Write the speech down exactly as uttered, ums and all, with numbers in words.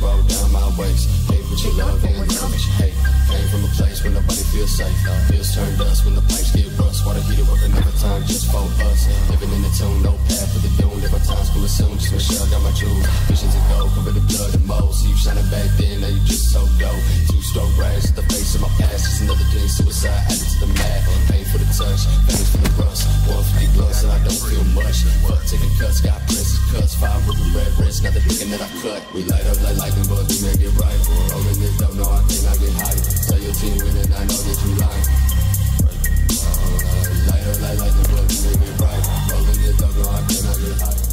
roll down my waist. Hate what you love and love what you hate. Came from a place where nobody feels safe. Feels turned dust when the pipes get rust. Water heater up another time just for us. Living in the tune, no path for the doom. Live my time school assume, just Michelle got my jewels. Visions of gold, cover the blood and mold. See you shining back then, now you just so dope. Two stroke rags at the face of my past. Just another thing, suicide added to the math. Pain for the touch, veins for the rust. one fifty blunts and I don't feel much. Fuck taking cuts, got princess cuts. Five with the red wrist, now they're thinking that I cut. We light up like lightning, but we make it right. Rolling this dope, no, I think I get high. Tell your team winning, I know that you lying. Light up like lightning, but we make it right. Rolling this dope, no, I think I get high.